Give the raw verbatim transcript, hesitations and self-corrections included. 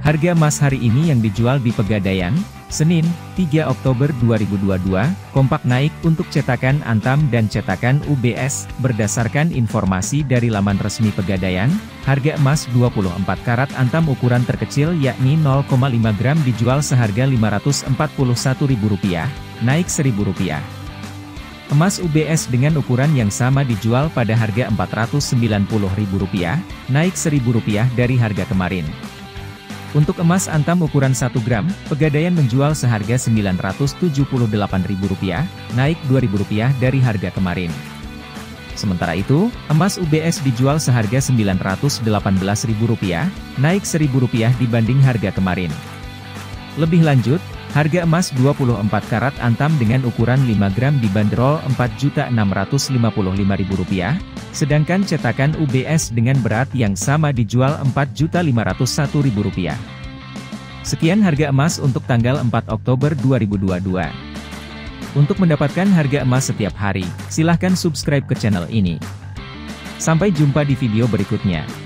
Harga emas hari ini yang dijual di Pegadaian, Senin, tiga Oktober dua ribu dua puluh dua, kompak naik untuk cetakan Antam dan cetakan U B S. Berdasarkan informasi dari laman resmi Pegadaian, harga emas dua puluh empat karat Antam ukuran terkecil yakni nol koma lima gram dijual seharga lima ratus empat puluh satu ribu rupiah, naik seribu rupiah. Emas U B S dengan ukuran yang sama dijual pada harga empat ratus sembilan puluh ribu rupiah, naik seribu rupiah dari harga kemarin. Untuk emas Antam ukuran satu gram, Pegadaian menjual seharga sembilan ratus tujuh puluh delapan ribu rupiah, naik dua ribu rupiah dari harga kemarin. Sementara itu, emas U B S dijual seharga sembilan ratus delapan belas ribu rupiah, naik seribu rupiah dibanding harga kemarin. Lebih lanjut, harga emas dua puluh empat karat Antam dengan ukuran lima gram dibanderol empat juta enam ratus lima puluh lima ribu rupiah, sedangkan cetakan U B S dengan berat yang sama dijual empat juta lima ratus satu ribu rupiah. Sekian harga emas untuk tanggal empat Oktober dua ribu dua puluh dua. Untuk mendapatkan harga emas setiap hari, silahkan subscribe ke channel ini. Sampai jumpa di video berikutnya.